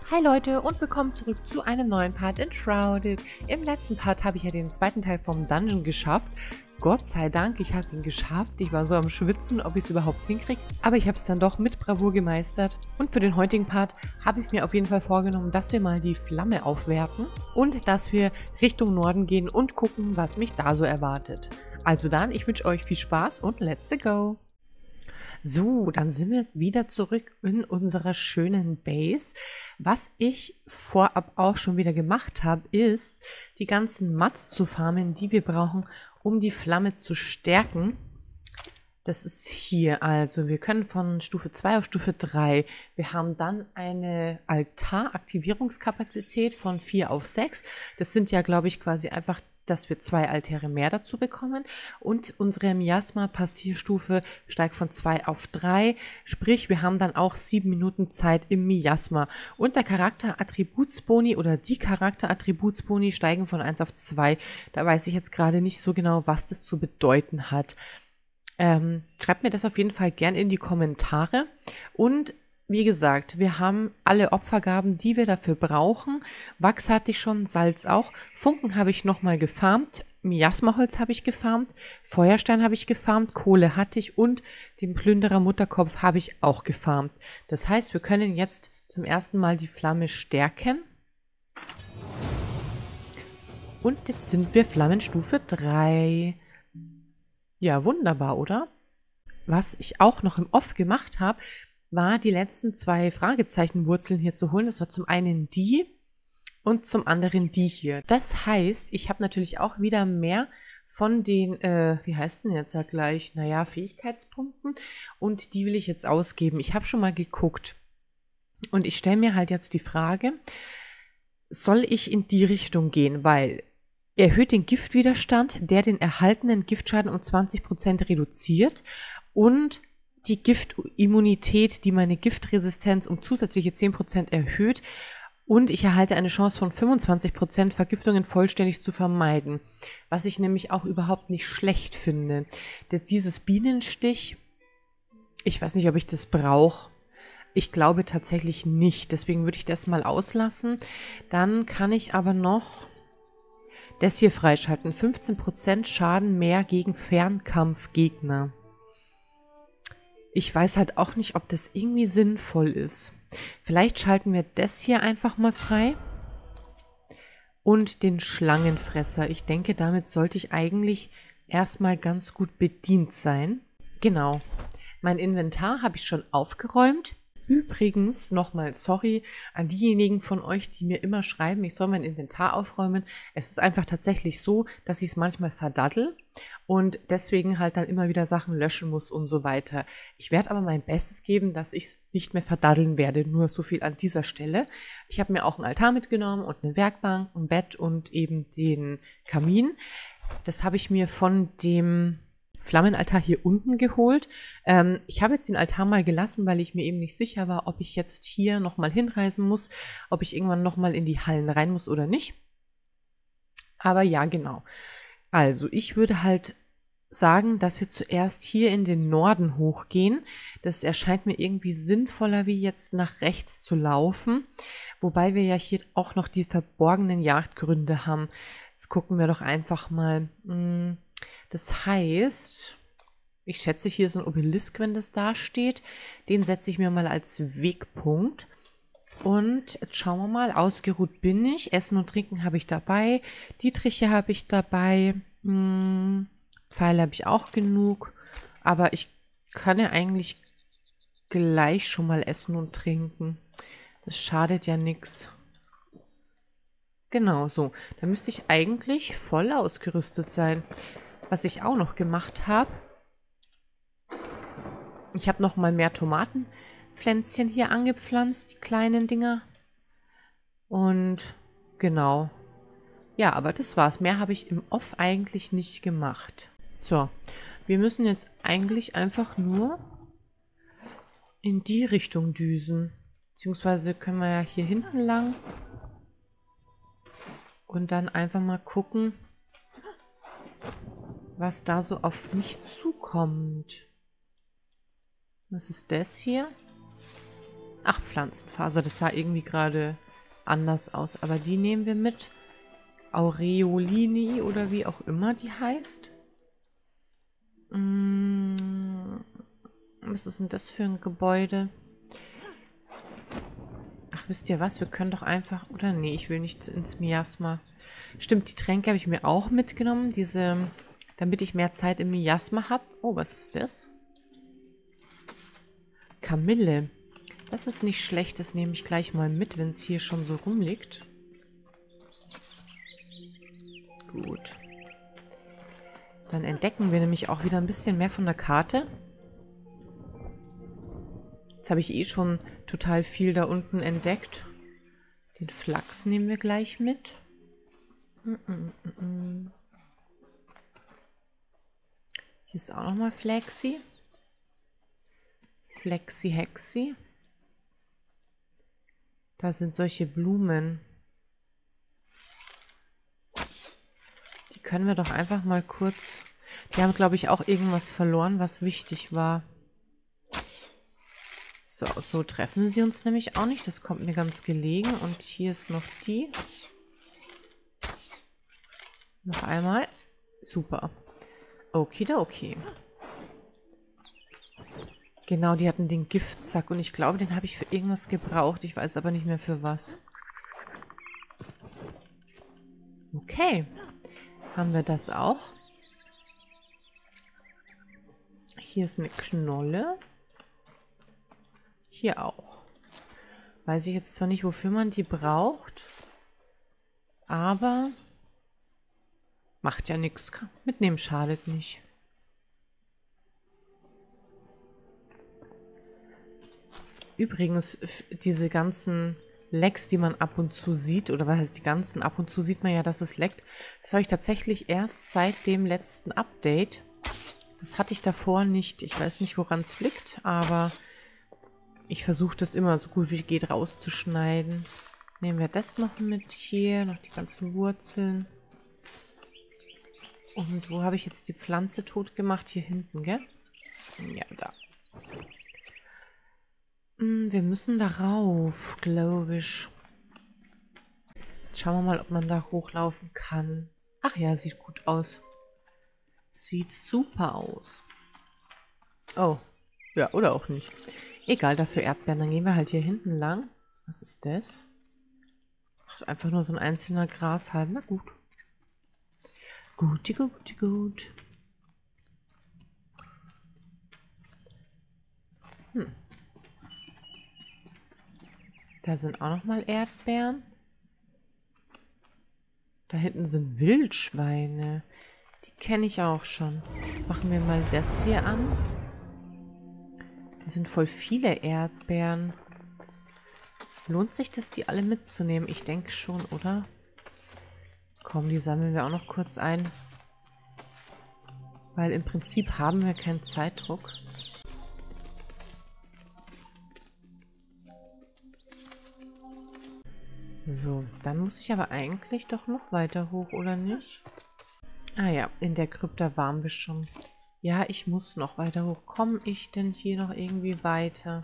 Hi Leute und willkommen zurück zu einem neuen Part in Shrouded. Im letzten Part habe ich ja den zweiten Teil vom Dungeon geschafft. Gott sei Dank, ich habe ihn geschafft. Ich war so am Schwitzen, ob ich es überhaupt hinkriege. Aber ich habe es dann doch mit Bravour gemeistert. Und für den heutigen Part habe ich mir auf jeden Fall vorgenommen, dass wir mal die Flamme aufwerten. Und dass wir Richtung Norden gehen und gucken, was mich da so erwartet. Also dann, ich wünsche euch viel Spaß und let's go! So, dann sind wir wieder zurück in unserer schönen Base. Was ich vorab auch schon wieder gemacht habe, ist, die ganzen Mats zu farmen, die wir brauchen, um die Flamme zu stärken. Das ist hier, also wir können von Stufe 2 auf Stufe 3. Wir haben dann eine Altaraktivierungskapazität von 4 auf 6. Das sind ja, glaube ich, quasi einfach, dass wir 2 Altäre mehr dazu bekommen. Und unsere Miasma-Passierstufe steigt von 2 auf 3. Sprich, wir haben dann auch 7 Minuten Zeit im Miasma. Und der Charakterattributsboni oder die Charakterattributsboni steigen von 1 auf 2. Da weiß ich jetzt gerade nicht so genau, was das zu bedeuten hat. Schreibt mir das auf jeden Fall gern in die Kommentare. Und wie gesagt, wir haben alle Opfergaben, die wir dafür brauchen. Wachs hatte ich schon, Salz auch. Funken habe ich nochmal gefarmt. Miasmaholz habe ich gefarmt. Feuerstein habe ich gefarmt. Kohle hatte ich. Und den Plünderer Mutterkopf habe ich auch gefarmt. Das heißt, wir können jetzt zum ersten Mal die Flamme stärken. Und jetzt sind wir Flammenstufe 3. Ja, wunderbar, oder? Was ich auch noch im Off gemacht habe, war die letzten 2 Fragezeichenwurzeln hier zu holen. Das war zum einen die und zum anderen die hier. Das heißt, ich habe natürlich auch wieder mehr von den, wie heißt denn jetzt ja gleich, naja, Fähigkeitspunkten. Und die will ich jetzt ausgeben. Ich habe schon mal geguckt. Und ich stelle mir halt jetzt die Frage, soll ich in die Richtung gehen? Weil erhöht den Giftwiderstand, der den erhaltenen Giftschaden um 20% reduziert und die Giftimmunität, die meine Giftresistenz um zusätzliche 10% erhöht und ich erhalte eine Chance von 25%, Vergiftungen vollständig zu vermeiden. Was ich nämlich auch überhaupt nicht schlecht finde. Dieses Bienenstich, ich weiß nicht, ob ich das brauche. Ich glaube tatsächlich nicht, deswegen würde ich das mal auslassen. Dann kann ich aber noch das hier freischalten. 15% Schaden mehr gegen Fernkampfgegner. Ich weiß halt auch nicht, ob das irgendwie sinnvoll ist. Vielleicht schalten wir das hier einfach mal frei. Und den Schlangenfresser. Ich denke, damit sollte ich eigentlich erstmal ganz gut bedient sein. Genau. Mein Inventar habe ich schon aufgeräumt. Übrigens nochmal sorry an diejenigen von euch, die mir immer schreiben, ich soll mein Inventar aufräumen. Es ist einfach tatsächlich so, dass ich es manchmal verdaddel und deswegen halt dann immer wieder Sachen löschen muss und so weiter. Ich werde aber mein Bestes geben, dass ich es nicht mehr verdaddeln werde. Nur so viel an dieser Stelle. Ich habe mir auch einen Altar mitgenommen und eine Werkbank, ein Bett und eben den Kamin. Das habe ich mir von dem Flammenaltar hier unten geholt. Ich habe jetzt den Altar mal gelassen, weil ich mir eben nicht sicher war, ob ich jetzt hier nochmal hinreisen muss, ob ich irgendwann nochmal in die Hallen rein muss oder nicht. Aber ja, genau. Also ich würde halt sagen, dass wir zuerst hier in den Norden hochgehen. Das erscheint mir irgendwie sinnvoller, wie jetzt nach rechts zu laufen. Wobei wir ja hier auch noch die verborgenen Jagdgründe haben. Jetzt gucken wir doch einfach mal. Das heißt, ich schätze, hier ist ein Obelisk, wenn das da steht. Den setze ich mir mal als Wegpunkt. Und jetzt schauen wir mal, ausgeruht bin ich. Essen und Trinken habe ich dabei. Dietriche habe ich dabei. Pfeile habe ich auch genug. Aber ich kann ja eigentlich gleich schon mal essen und trinken. Das schadet ja nichts. Genau so. Da müsste ich eigentlich voll ausgerüstet sein. Was ich auch noch gemacht habe, ich habe noch mal mehr Tomatenpflänzchen hier angepflanzt, die kleinen Dinger. Und genau. Ja, aber das war's. Mehr habe ich im Off eigentlich nicht gemacht. So, wir müssen jetzt eigentlich einfach nur in die Richtung düsen. Beziehungsweise können wir ja hier hinten lang und dann einfach mal gucken, was da so auf mich zukommt. Was ist das hier? Ach, Pflanzenfaser. Das sah irgendwie gerade anders aus. Aber die nehmen wir mit. Aureolini oder wie auch immer die heißt. Was ist denn das für ein Gebäude? Ach, wisst ihr was? Wir können doch einfach... Oder nee, ich will nicht ins Miasma. Stimmt, die Tränke habe ich mir auch mitgenommen. Diese... Damit ich mehr Zeit im Miasma habe. Oh, was ist das? Kamille. Das ist nicht schlecht. Das nehme ich gleich mal mit, wenn es hier schon so rumliegt. Gut. Dann entdecken wir nämlich auch wieder ein bisschen mehr von der Karte. Jetzt habe ich eh schon total viel da unten entdeckt. Den Flachs nehmen wir gleich mit. Hier ist auch nochmal Flexi. Flexi Hexi. Da sind solche Blumen. Die können wir doch einfach mal kurz... Die haben, glaube ich, auch irgendwas verloren, was wichtig war. So, so treffen sie uns nämlich auch nicht. Das kommt mir ganz gelegen. Und hier ist noch die. Noch einmal. Super. Okidoki. Genau, die hatten den Giftsack. Und ich glaube, den habe ich für irgendwas gebraucht. Ich weiß aber nicht mehr für was. Okay. Haben wir das auch? Hier ist eine Knolle. Hier auch. Weiß ich jetzt zwar nicht, wofür man die braucht. Aber macht ja nichts. Mitnehmen schadet nicht. Übrigens, diese ganzen Lecks, die man ab und zu sieht, oder was heißt die ganzen, ab und zu sieht man ja, dass es leckt. Das habe ich tatsächlich erst seit dem letzten Update. Das hatte ich davor nicht. Ich weiß nicht, woran es liegt, aber ich versuche das immer so gut wie geht rauszuschneiden. Nehmen wir das noch mit hier, noch die ganzen Wurzeln. Und wo habe ich jetzt die Pflanze tot gemacht? Hier hinten, gell? Ja, da. Wir müssen da rauf, glaube ich. Jetzt schauen wir mal, ob man da hochlaufen kann. Ach ja, sieht gut aus. Sieht super aus. Oh, ja, oder auch nicht. Egal, dafür Erdbeeren. Dann gehen wir halt hier hinten lang. Was ist das? Ach, einfach nur so ein einzelner Grashalm. Na gut. Guti, guti, gut. Da sind auch noch mal Erdbeeren. Da hinten sind Wildschweine. Die kenne ich auch schon. Machen wir mal das hier an. Da sind voll viele Erdbeeren. Lohnt sich das, die alle mitzunehmen? Ich denke schon, oder? Komm, die sammeln wir auch noch kurz ein. Weil im Prinzip haben wir keinen Zeitdruck. So, dann muss ich aber eigentlich doch noch weiter hoch, oder nicht? Ah ja, in der Krypta waren wir schon. Ja, ich muss noch weiter hoch. Komme ich denn hier noch irgendwie weiter?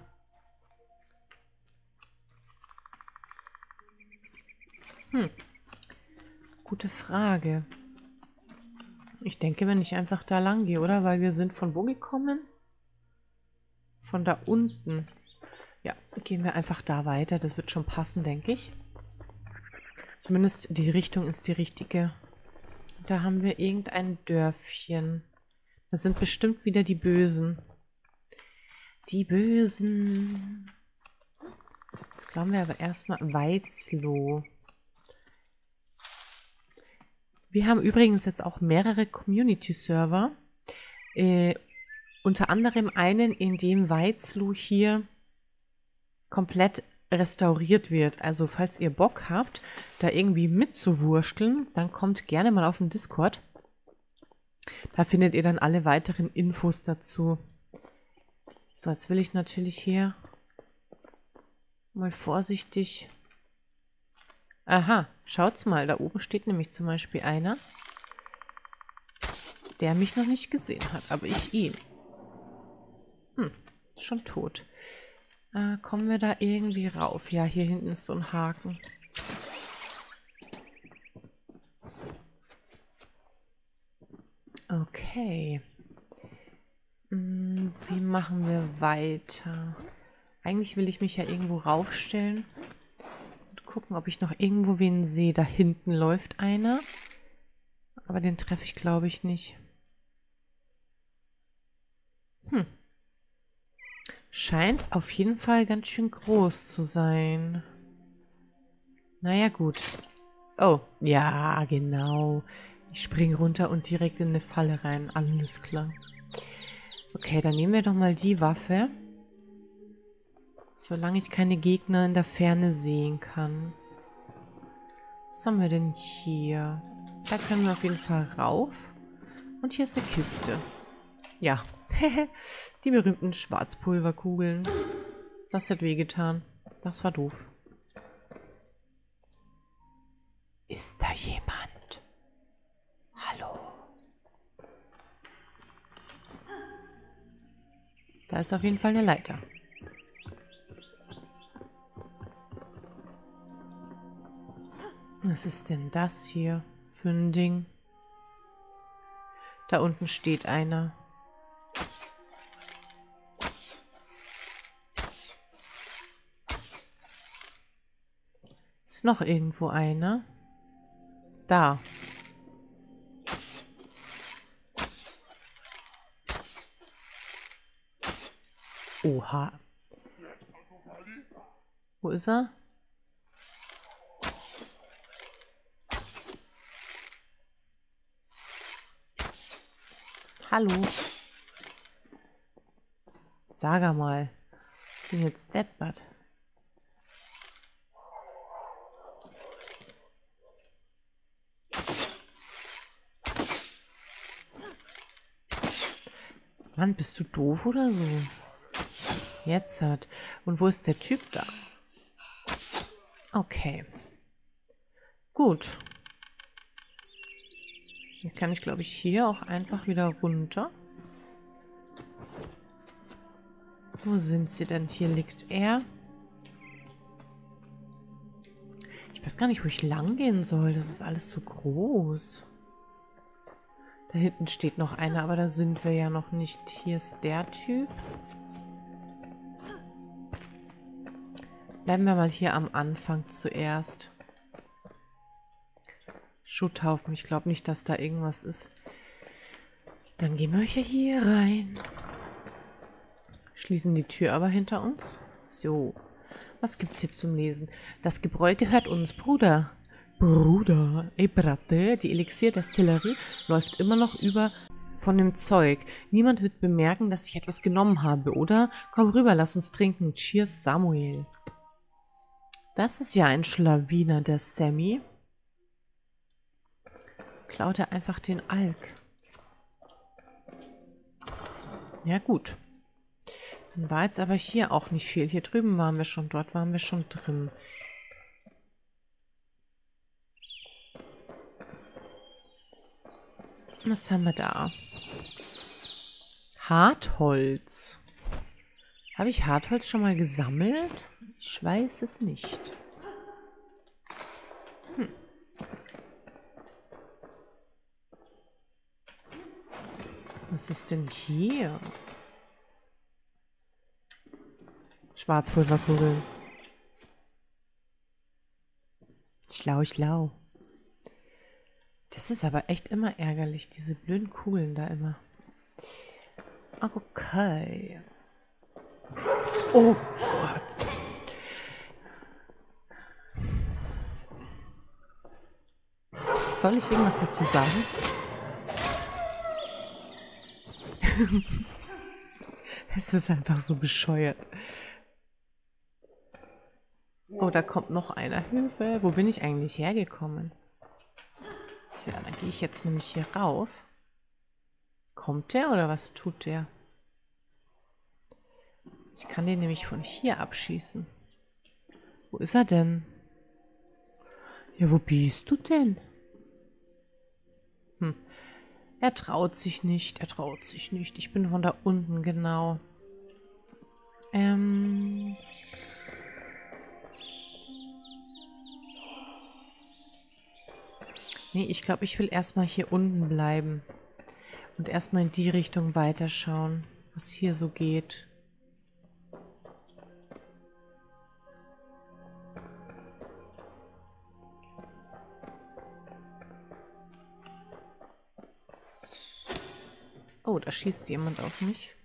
Gute Frage. Ich denke, wenn ich einfach da lang gehe, oder? Weil wir sind von wo gekommen? Von da unten. Ja, gehen wir einfach da weiter. Das wird schon passen, denke ich. Zumindest die Richtung ist die richtige. Da haben wir irgendein Dörfchen. Das sind bestimmt wieder die Bösen. Die Bösen. Jetzt glauben wir aber erstmal Weizlow. Wir haben übrigens jetzt auch mehrere Community-Server. Unter anderem einen, in dem Weizlow hier komplett restauriert wird. Also falls ihr Bock habt, da irgendwie mitzuwurschteln, dann kommt gerne mal auf den Discord. Da findet ihr dann alle weiteren Infos dazu. So, jetzt will ich natürlich hier mal vorsichtig... Aha, schaut's mal, da oben steht nämlich zum Beispiel einer, der mich noch nicht gesehen hat, aber ich ihn. Schon tot. Kommen wir da irgendwie rauf? Ja, hier hinten ist so ein Haken. Okay. Wie machen wir weiter? Eigentlich will ich mich ja irgendwo raufstellen und gucken, ob ich noch irgendwo wen sehe. Da hinten läuft einer. Aber den treffe ich, glaube ich, nicht. Scheint auf jeden Fall ganz schön groß zu sein. Naja, gut. Oh, ja, genau. Ich springe runter und direkt in eine Falle rein. Alles klar. Okay, dann nehmen wir doch mal die Waffe. Solange ich keine Gegner in der Ferne sehen kann. Was haben wir denn hier? Da können wir auf jeden Fall rauf. Und hier ist eine Kiste. Ja, die berühmten Schwarzpulverkugeln. Das hat wehgetan. Das war doof. Ist da jemand? Hallo? Da ist auf jeden Fall eine Leiter. Was ist denn das hier für ein Ding? Da unten steht einer. Ist noch irgendwo einer? Da. Oha. Wo ist er? Hallo. Sag mal. Ich bin jetzt deppert. Mann, bist du doof oder so? Jetzt hat. Und wo ist der Typ da? Okay. Gut. Dann kann ich, glaube ich, hier auch einfach wieder runter. Wo sind sie denn? Hier liegt er. Ich weiß gar nicht, wo ich lang gehen soll. Das ist alles so groß. Da hinten steht noch einer, aber da sind wir ja noch nicht. Hier ist der Typ. Bleiben wir mal hier am Anfang zuerst. Schutthaufen. Ich glaube nicht, dass da irgendwas ist. Dann gehen wir hier rein. Schließen die Tür aber hinter uns. So. Was gibt's hier zum Lesen? Das Gebräu gehört uns, Bruder. Bruder, ey Bratte, die Elixirdestillerie läuft immer noch über von dem Zeug. Niemand wird bemerken, dass ich etwas genommen habe, oder? Komm rüber, lass uns trinken. Cheers, Samuel. Das ist ja ein Schlawiner, der Sammy. Klaut er einfach den Alk. Ja gut. Dann war jetzt aber hier auch nicht viel. Hier drüben waren wir schon, dort waren wir schon drin. Was haben wir da? Hartholz. Habe ich Hartholz schon mal gesammelt? Ich weiß es nicht. Was ist denn hier? Schwarzpulverkugeln. Schlau. Das ist aber echt immer ärgerlich, diese blöden Kugeln da immer. Okay. Oh Gott. Soll ich irgendwas dazu sagen? Es ist einfach so bescheuert. Oh, da kommt noch einer. Hilfe. Wo bin ich eigentlich hergekommen? Tja, dann gehe ich jetzt nämlich hier rauf. Kommt der oder was tut der? Ich kann den nämlich von hier abschießen. Wo ist er denn? Ja, wo bist du denn? Er traut sich nicht. Ich bin von da unten, genau. Ähm... Nee, ich glaube, ich will erstmal hier unten bleiben. Und erstmal in die Richtung weiterschauen, was hier so geht. Oh, da schießt jemand auf mich.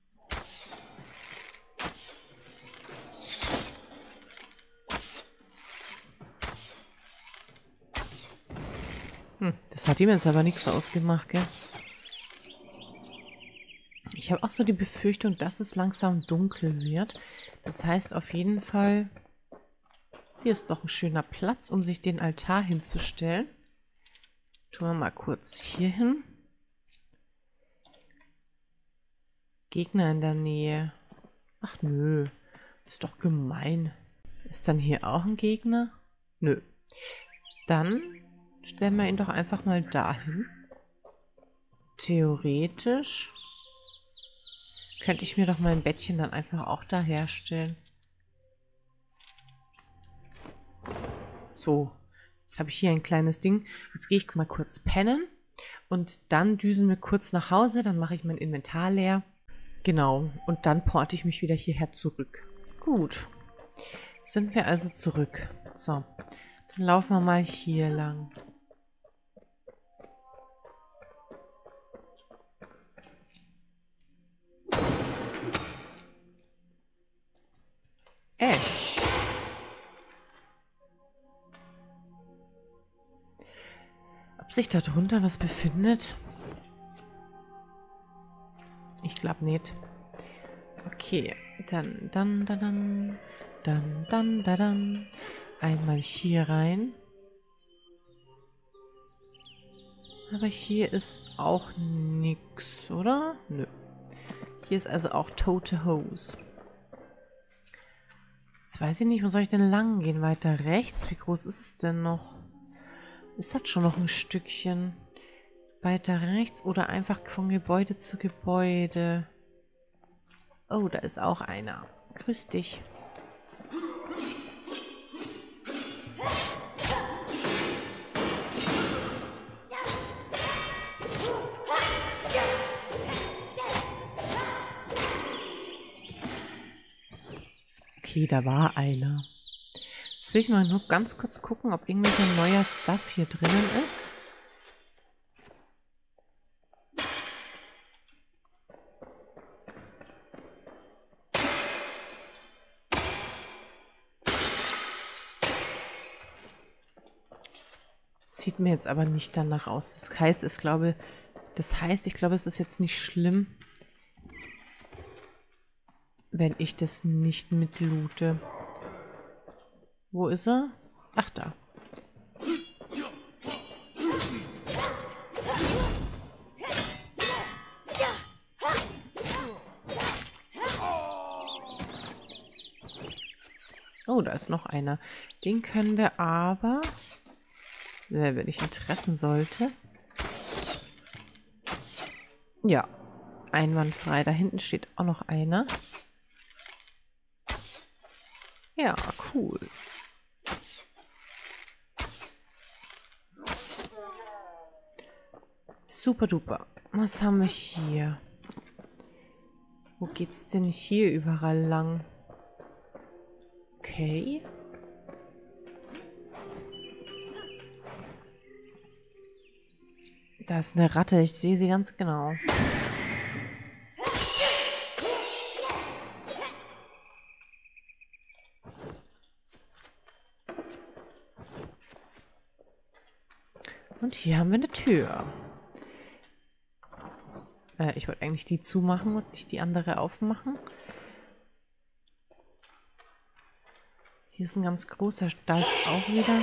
Das hat ihm jetzt aber nichts ausgemacht, gell? Ich habe auch so die Befürchtung, dass es langsam dunkel wird. Das heißt auf jeden Fall, hier ist doch ein schöner Platz, um sich den Altar hinzustellen. Tun wir mal kurz hier hin. Gegner in der Nähe. Ach nö, ist doch gemein. Ist dann hier auch ein Gegner? Nö. Dann stellen wir ihn doch einfach mal dahin. Theoretisch könnte ich mir doch mein Bettchen dann einfach auch da herstellen. So, jetzt habe ich hier ein kleines Ding. Jetzt gehe ich mal kurz pennen und dann düsen wir kurz nach Hause. Dann mache ich mein Inventar leer. Genau, und dann porte ich mich wieder hierher zurück. Gut, sind wir also zurück. So, dann laufen wir mal hier lang. Ob sich da drunter was befindet? Ich glaube nicht. Okay, dann. Einmal hier rein. Aber hier ist auch nix, oder? Nö. Hier ist also auch tote Hose. Jetzt weiß ich nicht, wo soll ich denn lang gehen? Weiter rechts? Wie groß ist es denn noch? Es hat schon noch ein Stückchen. Weiter rechts oder einfach von Gebäude zu Gebäude. Oh, da ist auch einer. Grüß dich. Okay, da war einer. Jetzt will ich mal nur ganz kurz gucken, ob irgendwelcher neuer Stuff hier drinnen ist. Sieht mir jetzt aber nicht danach aus. Das heißt, ich glaube, es ist jetzt nicht schlimm, wenn ich das nicht mitloote. Wo ist er? Ach, da. Oh, da ist noch einer. Den können wir aber, wenn ich ihn treffen sollte. Ja, einwandfrei. Da hinten steht auch noch einer. Ja, cool. Super duper. Was haben wir hier? Wo geht's denn hier überall lang? Okay. Da ist eine Ratte. Ich sehe sie ganz genau. Und hier haben wir eine Tür. Ich wollte eigentlich die zumachen und nicht die andere aufmachen. Hier ist ein ganz großer. Da ist auch wieder.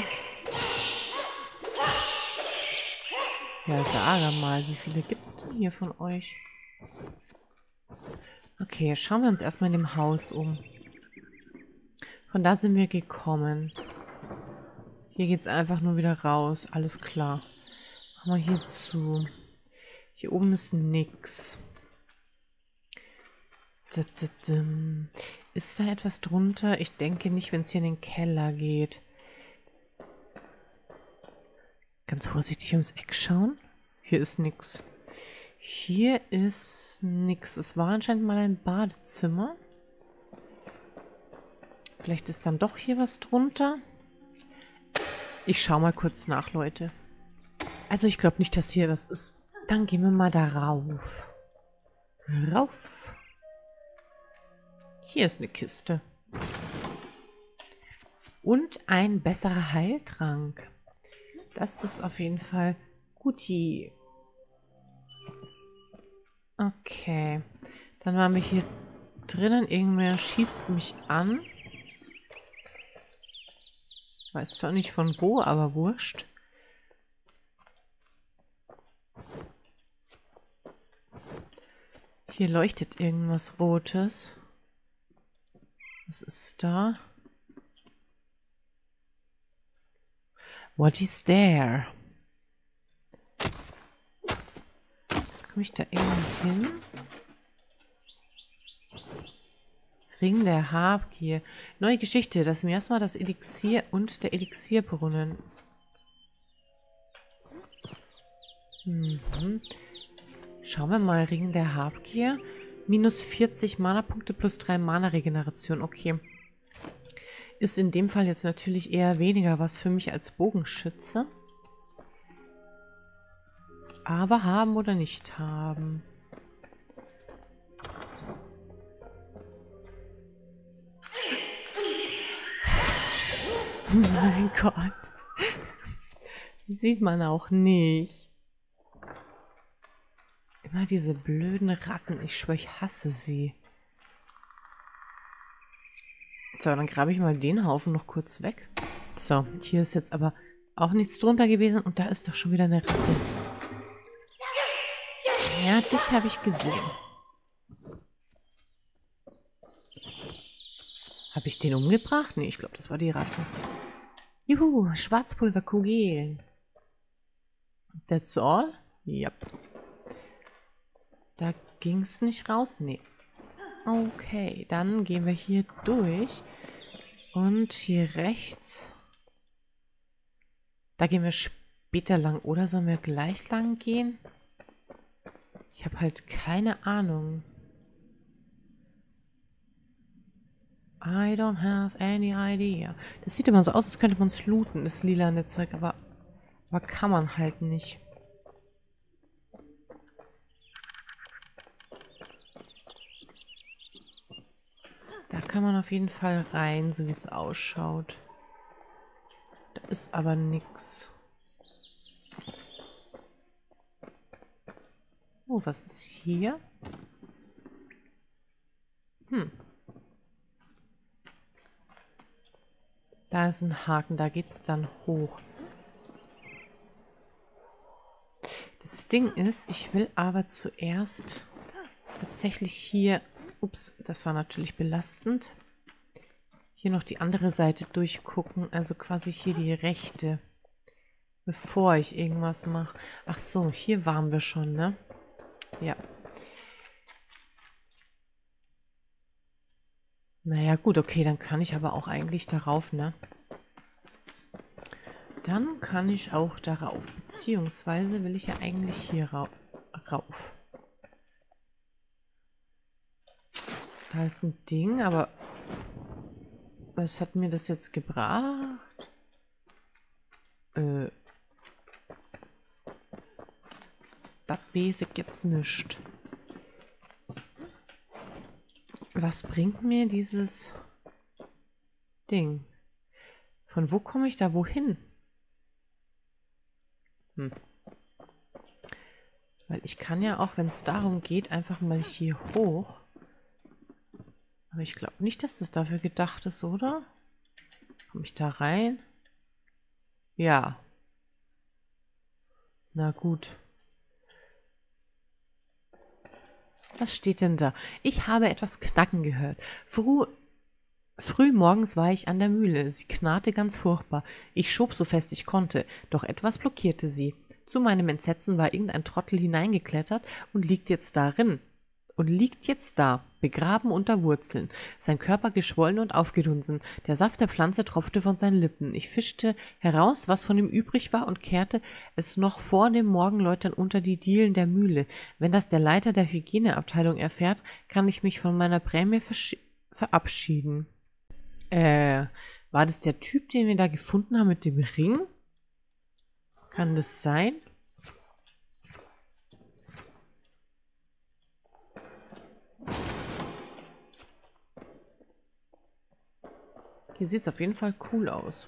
Ja, sage mal, wie viele gibt es denn hier von euch? Okay, schauen wir uns erstmal in dem Haus um. Von da sind wir gekommen. Hier geht es einfach nur wieder raus. Alles klar. Machen wir hier zu. Hier oben ist nix. Ist da etwas drunter? Ich denke nicht, wenn es hier in den Keller geht. Ganz vorsichtig ums Eck schauen. Hier ist nichts. Hier ist nichts. Es war anscheinend mal ein Badezimmer. Vielleicht ist dann doch hier was drunter. Ich schaue mal kurz nach, Leute. Also ich glaube nicht, dass hier was ist. Dann gehen wir mal da rauf. Rauf. Hier ist eine Kiste. Und ein besserer Heiltrank. Das ist auf jeden Fall guti. Okay. Dann waren wir hier drinnen. Irgendwer schießt mich an. Weiß zwar nicht von wo, aber wurscht. Hier leuchtet irgendwas Rotes. Was ist da? What is there? Komme ich da irgendwie hin? Ring der Habgier. Neue Geschichte. Das Miasma, das Elixier und der Elixierbrunnen. Schauen wir mal. Ring der Habgier. Minus 40 Mana-Punkte plus 3 Mana-Regeneration. Okay. Ist in dem Fall jetzt natürlich eher weniger was für mich als Bogenschütze. Aber haben oder nicht haben. Oh mein Gott. Sieht man auch nicht. Immer diese blöden Ratten. Ich schwöre, ich hasse sie. So, dann grabe ich mal den Haufen noch kurz weg. So, hier ist jetzt aber auch nichts drunter gewesen. Und da ist doch schon wieder eine Ratte. Ja, dich habe ich gesehen. Habe ich den umgebracht? Nee, ich glaube, das war die Ratte. Juhu, Schwarzpulverkugeln. That's all? Ja. Da ging es nicht raus? Nee. Okay, dann gehen wir hier durch. Und hier rechts. Da gehen wir später lang. Oder sollen wir gleich lang gehen? Ich habe halt keine Ahnung. I don't have any idea. Das sieht immer so aus, als könnte man es looten, das lilane Zeug. Aber kann man halt nicht. Da kann man auf jeden Fall rein, so wie es ausschaut. Da ist aber nix. Oh, was ist hier? Da ist ein Haken, da geht's dann hoch. Das Ding ist, ich will aber zuerst tatsächlich hier... Ups, das war natürlich belastend. Hier noch die andere Seite durchgucken, also quasi hier die rechte. Bevor ich irgendwas mache. Ach so, hier waren wir schon, ne? Ja. Naja, gut, okay, dann kann ich aber auch eigentlich darauf, ne? Dann kann ich auch darauf, beziehungsweise will ich ja eigentlich hier rauf. Da ist ein Ding, aber was hat mir das jetzt gebracht? Das weiß ich jetzt nicht. Was bringt mir dieses Ding? Von wo komme ich da wohin? Weil ich kann ja auch, wenn es darum geht, einfach mal hier hoch. Aber ich glaube nicht, dass das dafür gedacht ist, oder? Komme ich da rein? Ja. Na gut. Was steht denn da? Ich habe etwas knacken gehört. Früh morgens war ich an der Mühle. Sie knarrte ganz furchtbar. Ich schob so fest ich konnte, doch etwas blockierte sie. Zu meinem Entsetzen war irgendein Trottel hineingeklettert und liegt jetzt da, begraben unter Wurzeln, sein Körper geschwollen und aufgedunsen. Der Saft der Pflanze tropfte von seinen Lippen. Ich fischte heraus, was von ihm übrig war, und kehrte es noch vor dem Morgenläutern unter die Dielen der Mühle. Wenn das der Leiter der Hygieneabteilung erfährt, kann ich mich von meiner Prämie verabschieden. War das der Typ, den wir da gefunden haben mit dem Ring? Kann das sein? Hier sieht es auf jeden Fall cool aus.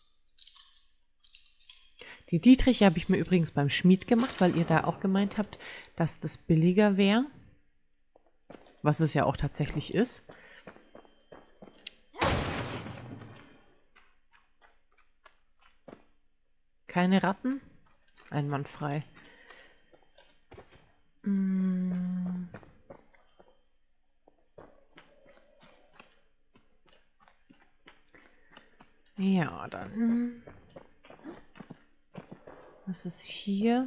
Die Dietriche habe ich mir übrigens beim Schmied gemacht, weil ihr da auch gemeint habt, dass das billiger wäre. Was es ja auch tatsächlich ist. Keine Ratten? Einwandfrei. Ja, dann. Was ist hier?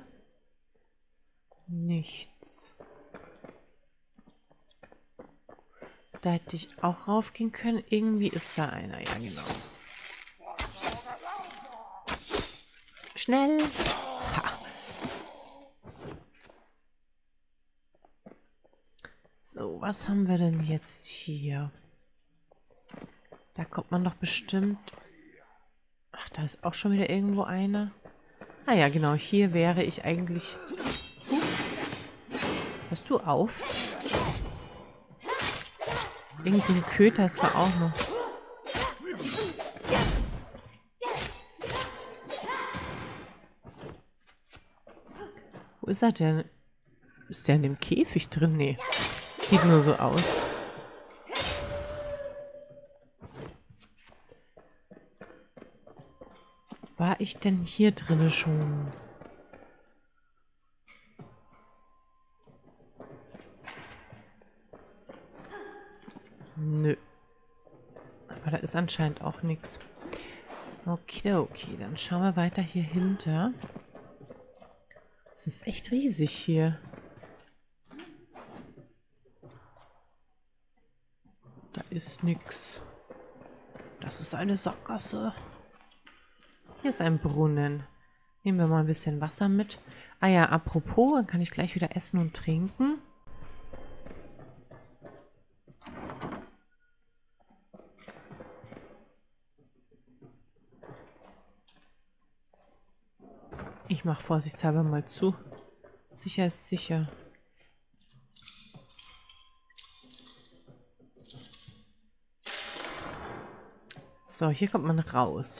Nichts. Da hätte ich auch raufgehen können. Irgendwie ist da einer. Ja, genau. Schnell. Ha. So, was haben wir denn jetzt hier? Da kommt man doch bestimmt... Ach, da ist auch schon wieder irgendwo einer. Ah ja, genau. Hier wäre ich eigentlich... Hörst du auf? Irgend so ein Köter ist da auch noch. Wo ist er denn? Ist der in dem Käfig drin? Nee. Sieht nur so aus. War ich denn hier drinne schon? Nö. Aber da ist anscheinend auch nichts. Okay, dann schauen wir weiter hier hinter. Es ist echt riesig hier. Da ist nichts. Das ist eine Sackgasse. Hier ist ein Brunnen. Nehmen wir mal ein bisschen Wasser mit. Ah ja, apropos, dann kann ich gleich wieder essen und trinken. Ich mache vorsichtshalber mal zu. Sicher ist sicher. So, hier kommt man raus.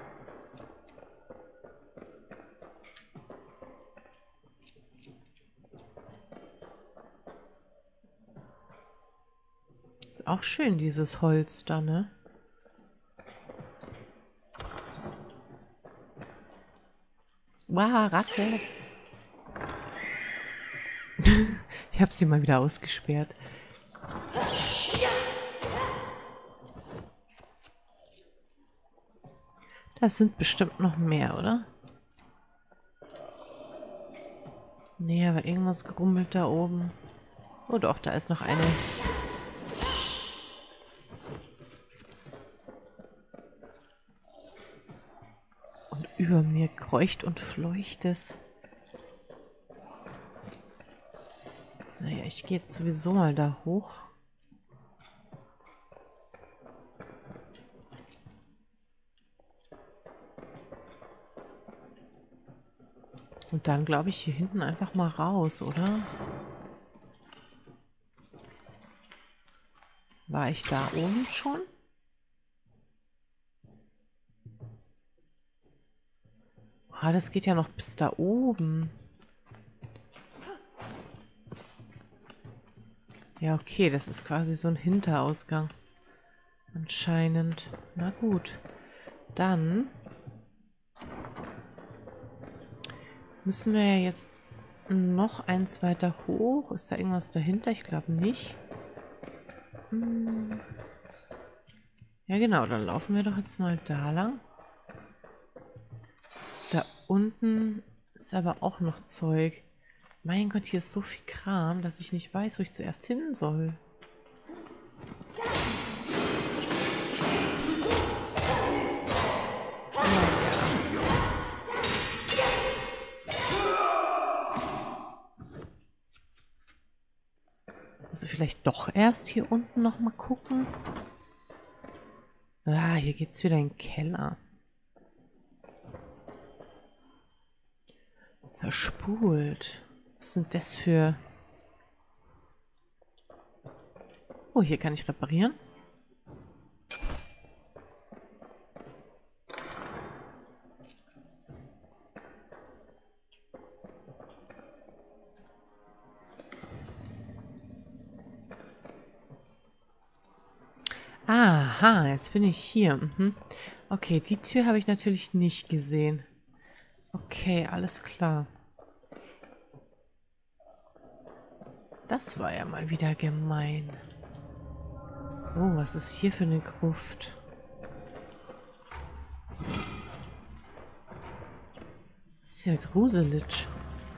Ist auch schön, dieses Holz da, ne? Wow, Ratte. Ich habe sie mal wieder ausgesperrt. Das sind bestimmt noch mehr, oder? Nee, aber irgendwas grummelt da oben. Oh doch, da ist noch eine. Und über mir kreucht und fleucht es. Naja, ich gehe jetzt sowieso mal da hoch. Und dann glaube ich hier hinten einfach mal raus, oder? War ich da oben schon? Ah, das geht ja noch bis da oben. Ja, okay, das ist quasi so ein Hinterausgang. Anscheinend. Na gut. Dann müssen wir ja jetzt noch eins weiter hoch. Ist da irgendwas dahinter? Ich glaube nicht. Ja genau, dann laufen wir doch jetzt mal da lang. Da unten ist aber auch noch Zeug. Mein Gott, hier ist so viel Kram, dass ich nicht weiß, wo ich zuerst hin soll. vielleicht doch erst hier unten nochmal gucken? Ah, hier geht's wieder in den Keller. Verspult. Was sind das für... Oh, hier kann ich reparieren. Aha, jetzt bin ich hier. Mhm. Okay, die Tür habe ich natürlich nicht gesehen. Okay, alles klar. Das war ja mal wieder gemein. Oh, was ist hier für eine Gruft? Das ist ja gruselig.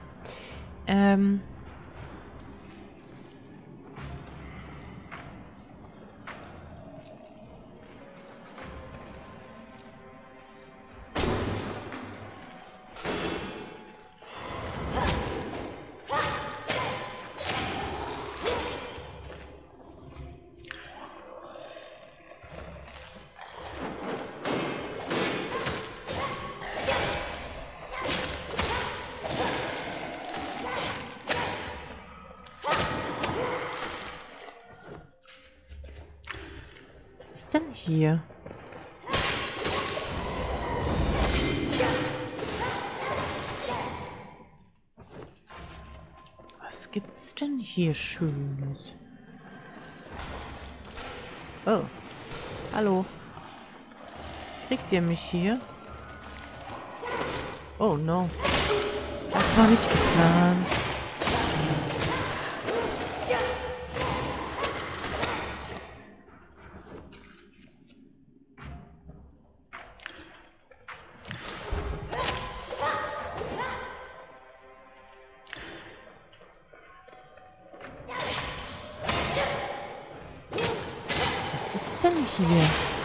Was ist denn hier? Was gibt's denn hier Schönes? Oh. Hallo. Kriegt ihr mich hier? Oh no. Das war nicht geplant. Was ist denn hier?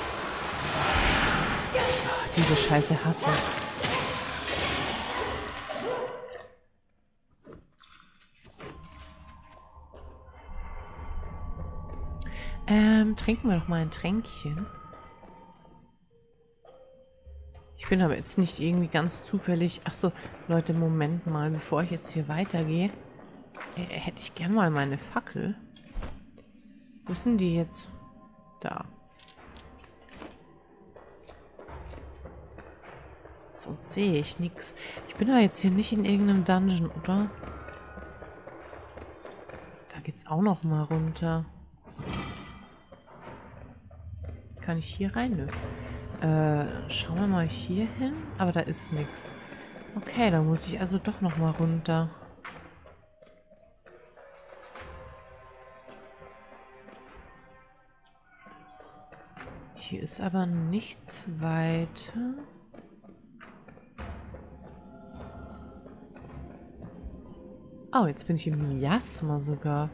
Ach, diese Scheiße hasse ich. Trinken wir doch mal ein Tränkchen. Ich bin aber jetzt nicht irgendwie ganz zufällig... Achso, Leute, Moment mal, bevor ich jetzt hier weitergehe, hätte ich gern mal meine Fackel. Wo sind die jetzt? Da. Sonst sehe ich nichts. Ich bin aber jetzt hier nicht in irgendeinem Dungeon, oder? Da geht's auch noch mal runter. Kann ich hier rein? Nö. Schauen wir mal hier hin. Aber da ist nichts. Okay, da muss ich also doch noch mal runter. Hier ist aber nichts weiter. Oh, jetzt bin ich im Miasma sogar.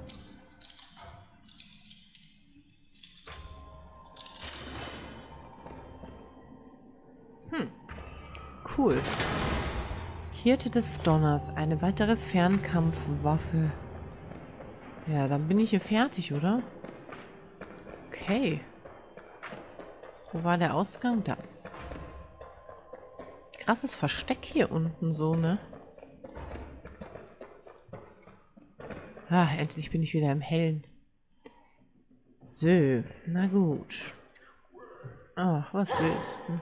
Cool. Hirte des Donners. Eine weitere Fernkampfwaffe. Ja, dann bin ich hier fertig, oder? Okay. Wo war der Ausgang? Da. Krasses Versteck hier unten so, ne? Ah, endlich bin ich wieder im Hellen. So, na gut. Ach, was willst du?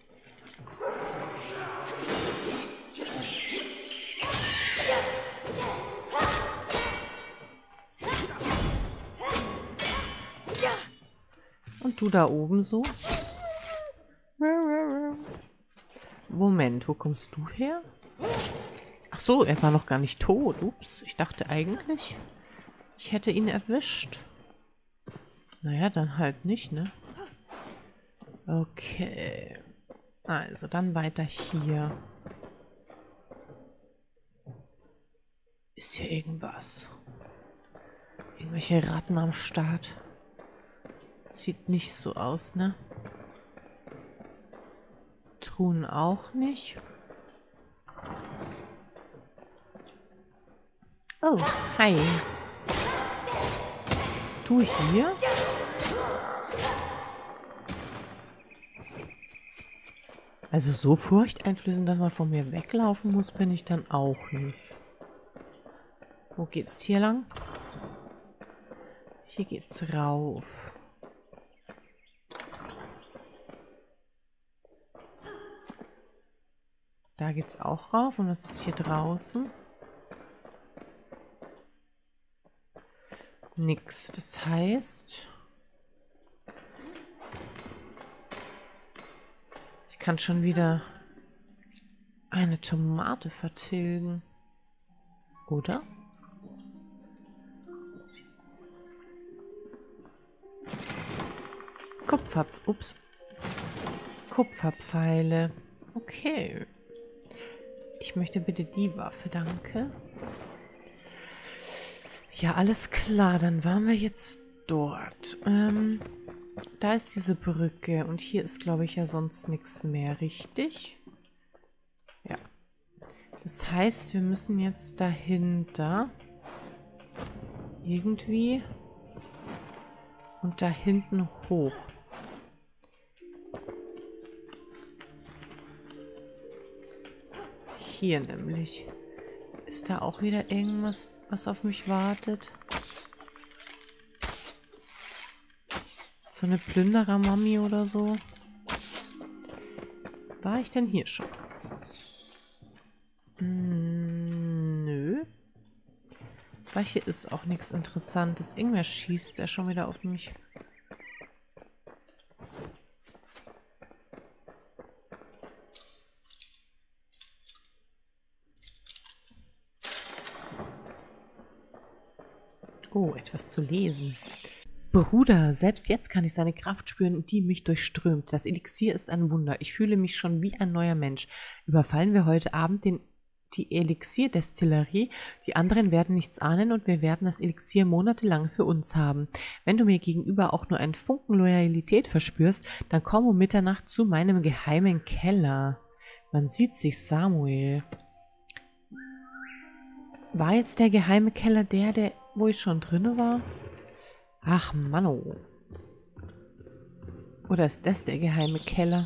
Und du da oben so? Moment, wo kommst du her? Ach so, er war noch gar nicht tot. Ups, ich dachte eigentlich, ich hätte ihn erwischt. Naja, dann halt nicht, ne? Okay. Also, dann weiter hier. Ist hier irgendwas? Irgendwelche Ratten am Start? Sieht nicht so aus, ne? Truhen auch nicht. Oh, hi. Du hier? Also so furchteinflößend, dass man von mir weglaufen muss, bin ich dann auch nicht. Wo geht's hier lang? Hier geht's rauf. Da geht's auch rauf. Und was ist hier draußen? Nix. Das heißt, ich kann schon wieder eine Tomate vertilgen. Oder? Kupferpfeile. Okay. Ich möchte bitte die Waffe, danke. Ja, alles klar. Dann waren wir jetzt dort. Da ist diese Brücke. Und hier ist, glaube ich, ja sonst nichts mehr, richtig? Ja. Das heißt, wir müssen jetzt dahinter. Irgendwie. Und da hinten hoch. Hier nämlich. Ist da auch wieder irgendwas, was auf mich wartet? So eine Plünderer-Mami oder so? War ich denn hier schon? Nö. Weil hier ist auch nichts Interessantes. Irgendwer schießt der schon wieder auf mich. Oh, etwas zu lesen. Bruder, selbst jetzt kann ich seine Kraft spüren, die mich durchströmt. Das Elixier ist ein Wunder. Ich fühle mich schon wie ein neuer Mensch. Überfallen wir heute Abend die Elixierdestillerie. Die anderen werden nichts ahnen und wir werden das Elixier monatelang für uns haben. Wenn du mir gegenüber auch nur einen Funken Loyalität verspürst, dann komm um Mitternacht zu meinem geheimen Keller. Man sieht sich, Samuel. War jetzt der geheime Keller der, wo ich schon drin war? Ach, Manno. Oder ist das der geheime Keller?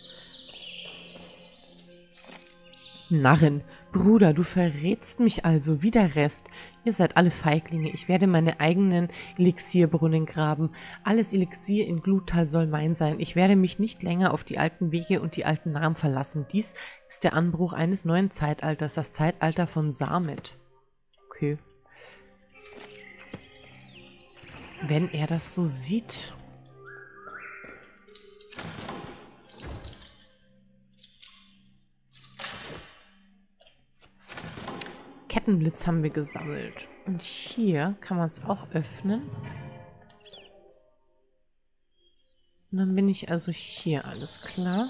Narren. Bruder, du verrätst mich also wie der Rest. Ihr seid alle Feiglinge. Ich werde meine eigenen Elixierbrunnen graben. Alles Elixier in Gluttal soll mein sein. Ich werde mich nicht länger auf die alten Wege und die alten Namen verlassen. Dies ist der Anbruch eines neuen Zeitalters, das Zeitalter von Samet. Okay. Wenn er das so sieht. Kettenblitz haben wir gesammelt. Und hier kann man es auch öffnen. Und dann bin ich also hier, alles klar.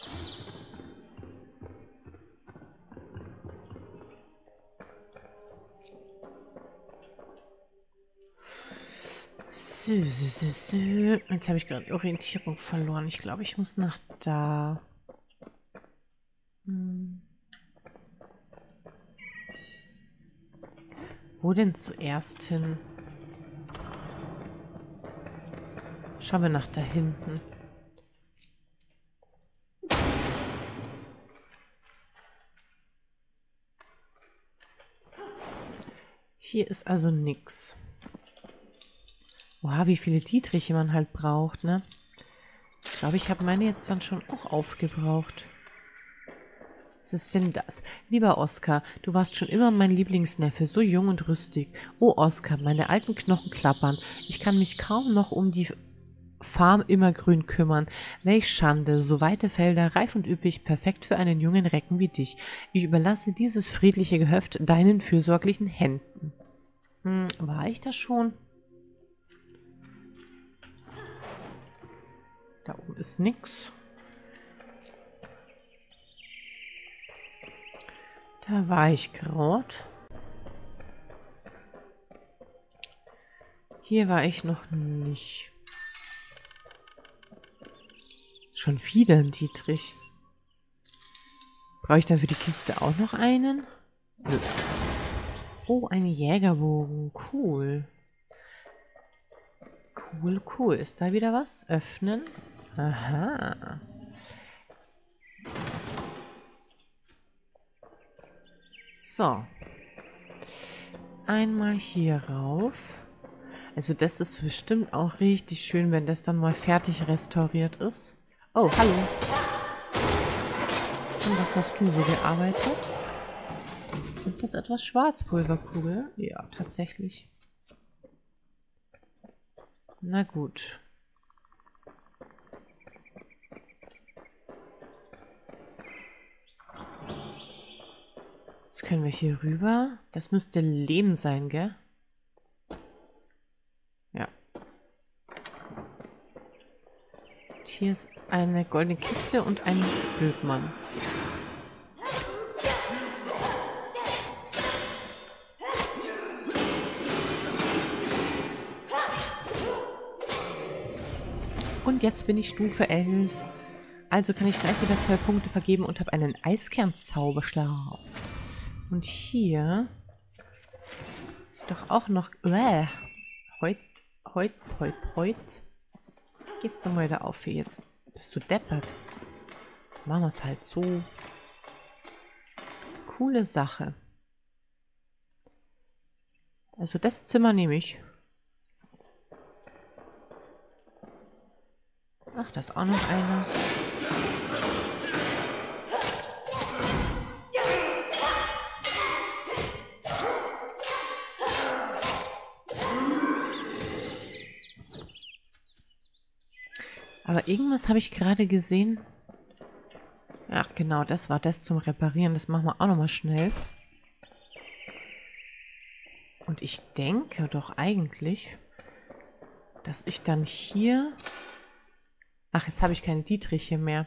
Jetzt habe ich gerade Orientierung verloren. Ich glaube, ich muss nach da. Wo denn zuerst hin? Schauen wir nach da hinten. Hier ist also nix. Wow, wie viele Dietriche man halt braucht, ne? Ich glaube, ich habe meine jetzt dann schon auch aufgebraucht. Was ist denn das? Lieber Oskar, du warst schon immer mein Lieblingsneffe, so jung und rüstig. Oh Oskar, meine alten Knochen klappern. Ich kann mich kaum noch um die Farm immergrün kümmern. Welch Schande, so weite Felder, reif und üppig, perfekt für einen jungen Recken wie dich. Ich überlasse dieses friedliche Gehöft deinen fürsorglichen Händen. War ich das schon? Da oben ist nix. Da war ich gerade. Hier war ich noch nicht. Schon wieder ein Dietrich. Brauche ich da für die Kiste auch noch einen? Nö. Oh, ein Jägerbogen. Cool. Cool, cool. Ist da wieder was? Öffnen. Aha. So. Einmal hier rauf. Also das ist bestimmt auch richtig schön, wenn das dann mal fertig restauriert ist. Oh, hallo. Und was hast du so gearbeitet? Sind das etwas Schwarzpulverkugel? Ja, tatsächlich. Na gut. Jetzt können wir hier rüber. Das müsste Lehm sein, gell? Ja. Und hier ist eine goldene Kiste und ein Bildmann. Und jetzt bin ich Stufe 11. Also kann ich gleich wieder 2 Punkte vergeben und habe einen Eiskern-Zauberstab. Und hier ist doch auch noch... Heut. Gehst du mal da auf hier jetzt? Bist du deppert? Machen wir es halt so. Coole Sache. Also das Zimmer nehme ich. Ach, da ist auch noch einer. Aber irgendwas habe ich gerade gesehen. Ach genau, das war das zum Reparieren. Das machen wir auch nochmal schnell. Und ich denke doch eigentlich, dass ich dann hier... Ach, jetzt habe ich keine Dietriche mehr.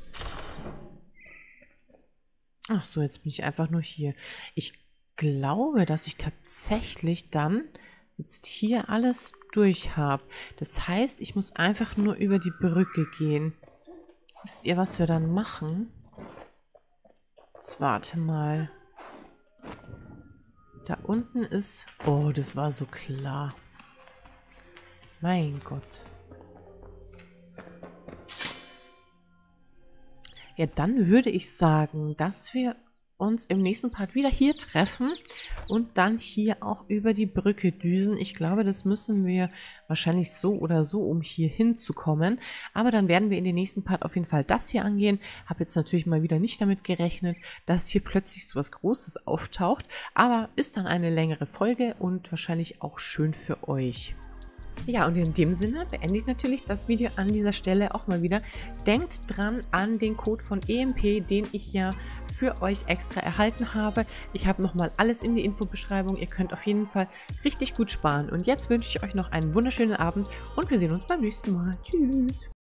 Ach so, jetzt bin ich einfach nur hier. Ich glaube, dass ich tatsächlich dann jetzt hier alles durch habe. Das heißt, ich muss einfach nur über die Brücke gehen. Wisst ihr, was wir dann machen? Jetzt warte mal. Da unten ist... Oh, das war so klar. Mein Gott. Ja, dann würde ich sagen, dass wir uns im nächsten Part wieder hier treffen und dann hier auch über die Brücke düsen. Ich glaube, das müssen wir wahrscheinlich so oder so, um hier hinzukommen. Aber dann werden wir in den nächsten Part auf jeden Fall das hier angehen. Habe jetzt natürlich mal wieder nicht damit gerechnet, dass hier plötzlich so was Großes auftaucht. Aber ist dann eine längere Folge und wahrscheinlich auch schön für euch. Ja, und in dem Sinne beende ich natürlich das Video an dieser Stelle auch mal wieder. Denkt dran an den Code von EMP, den ich ja für euch extra erhalten habe. Ich habe nochmal alles in die Infobeschreibung. Ihr könnt auf jeden Fall richtig gut sparen. Und jetzt wünsche ich euch noch einen wunderschönen Abend und wir sehen uns beim nächsten Mal. Tschüss!